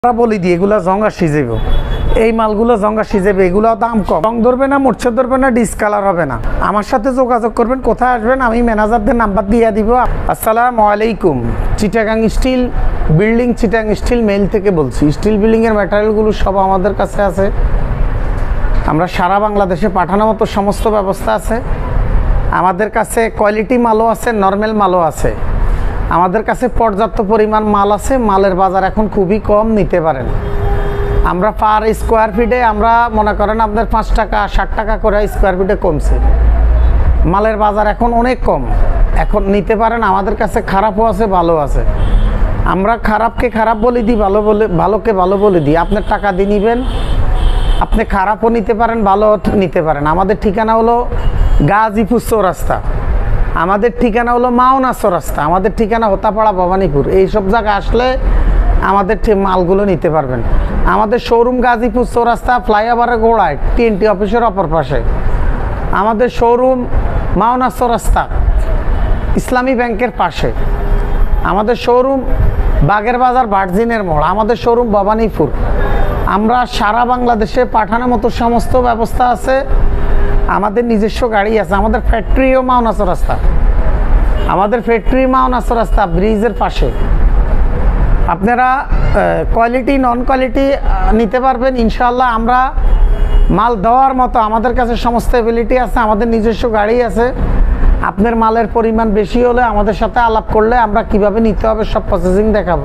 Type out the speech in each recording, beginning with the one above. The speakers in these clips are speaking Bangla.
বলি দিই এগুলা জঙ্গা সিজেবে, এই মালগুলো জঙ্গা সিজেবে, এগুলো দাম কম, রং ধরবে না, মুর্ছে ধরবে না, ডিসকালার হবে না। আমার সাথে যোগাযোগ করবেন। কোথায় আসবেন আমি ম্যানেজারদের নাম্বার দিয়ে দিব। আসসালামু আলাইকুম। Chittagong steel building, Chittagong steel mill থেকে বলছি। স্টিল বিল্ডিংয়ের ম্যাটেরিয়ালগুলো সব আমাদের কাছে আছে। আমরা সারা বাংলাদেশে পাঠানোর মতো সমস্ত ব্যবস্থা আছে। আমাদের কাছে কোয়ালিটি মালও আছে, নর্মাল মালও আছে। আমাদের কাছে পর্যাপ্ত পরিমাণ মাল আছে। মালের বাজার এখন খুবই কম, নিতে পারেন। আমরা পার স্কোয়ার ফিটে আমরা মনে করেন আপনার 5 টাকা 60 টাকা করে স্কোয়ার ফিটে কমছে। মালের বাজার এখন অনেক কম, এখন নিতে পারেন। আমাদের কাছে খারাপও আছে, ভালো আছে। আমরা খারাপকে খারাপ বলে দিই, ভালোকে ভালো বলে দিই। আপনার টাকা দিয়ে নেবেন, আপনি খারাপও নিতে পারেন, ভালো নিতে পারেন। আমাদের ঠিকানা হলো গাজীপুর চৌরাস্তা, আমাদের ঠিকানা হলো মাওনা চৌরাস্তা, আমাদের ঠিকানা হোতাপাড়া ভবানীপুর। এইসব জায়গায় আসলে আমাদের মালগুলো নিতে পারবেন। আমাদের শোরুম গাজীপুর চৌরাস্তা, ফ্লাইওভারের গোড়ায় TNT অফিসের অপর পাশে। আমাদের শোরুম মাওনা চৌরাস্তা, ইসলামী ব্যাংকের পাশে। আমাদের শোরুম বাগের বাজার ভার্জিনের মোড়। আমাদের শোরুম ভবানীপুর। আমরা সারা বাংলাদেশে পাঠানোর মতো সমস্ত ব্যবস্থা আছে। আমাদের নিজস্ব গাড়ি আছে। আমাদের ফ্যাক্টরিও মাওনা চৌরাস্তা, আমাদের ফ্যাক্টরি মাওনা চৌরাস্তা ব্রিজের পাশে। আপনারা কোয়ালিটি নন কোয়ালিটি নিতে পারবেন ইনশাআল্লাহ। আমরা মাল দেওয়ার মতো আমাদের কাছে সমস্ত এবিলিটি আছে। আমাদের নিজস্ব গাড়ি আছে। আপনার মালের পরিমাণ বেশি হলে আমাদের সাথে আলাপ করলে আমরা কিভাবে নিতে হবে সব প্রসেসিং দেখাবো।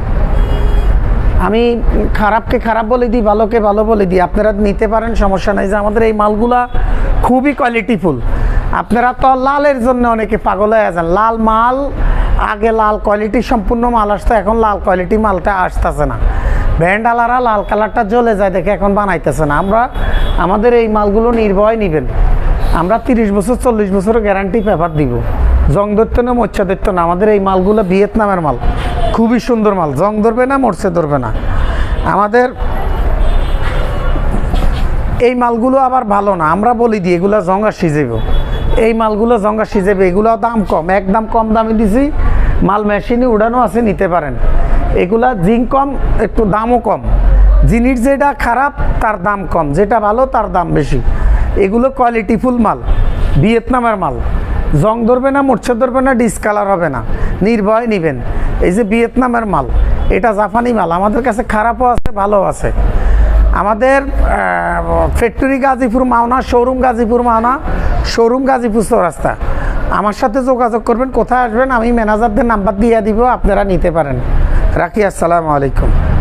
আমি খারাপকে খারাপ বলে দিই, ভালোকে ভালো বলে দিই। আপনারা নিতে পারেন, সমস্যা নেই। যে আমাদের এই মালগুলা খুবই কোয়ালিটিফুল। আপনারা তো লালের জন্য অনেকে পাগল হয়ে যান। লাল মাল, আগে লাল কোয়ালিটি সম্পূর্ণ মাল আসতো, এখন লাল কোয়ালিটি মালটা আসতেছে না। ব্যান্ডালারা লাল কালারটা জ্বলে যায় দেখে এখন বানাইতেছে না। আমাদের এই মালগুলো নির্ভয় নেবেন। আমরা 30 বছর 40 বছরের গ্যারান্টি পেপার দিব। জং ধরতে না, মোচ্ছা ধরতে না। আমাদের এই মালগুলো ভিয়েতনামের মাল, খুবই সুন্দর মাল, জং ধরবে না, মরছে ধরবে না। আমাদের এই মালগুলো আবার ভালো না, আমরা বলি দিই এগুলো জঙ্গা সিজেবে, এই মালগুলো জঙ্গা সিজেবে। এগুলো দাম কম, একদম কম দামে দিছি। মাল মেশিনে উড়ানো আছে, নিতে পারেন। এগুলা জিঙ্ক কম, একটু দামও কম। জিনিস যেটা খারাপ তার দাম কম, যেটা ভালো তার দাম বেশি। এগুলো কোয়ালিটিফুল মাল, ভিয়েতনামের মাল। জং ধরবে না, মরছে ধরবে না, ডিসকালার হবে না, নির্ভয় নেবেন। এই যে ভিয়েতনামের মাল, এটা জাপানি মাল। আমাদের কাছে খারাপও আছে, ভালো আছে। আমাদের factory Gazipur Mawna, showroom Gazipur Mawna, showroom Gazipur Chowrasta. আমার সাথে যোগাযোগ করবেন। কোথায় আসবেন আমি ম্যানেজারদের নাম্বার দিয়ে দিব, আপনারা নিতে পারেন। রাখি, আসসালামু আলাইকুম।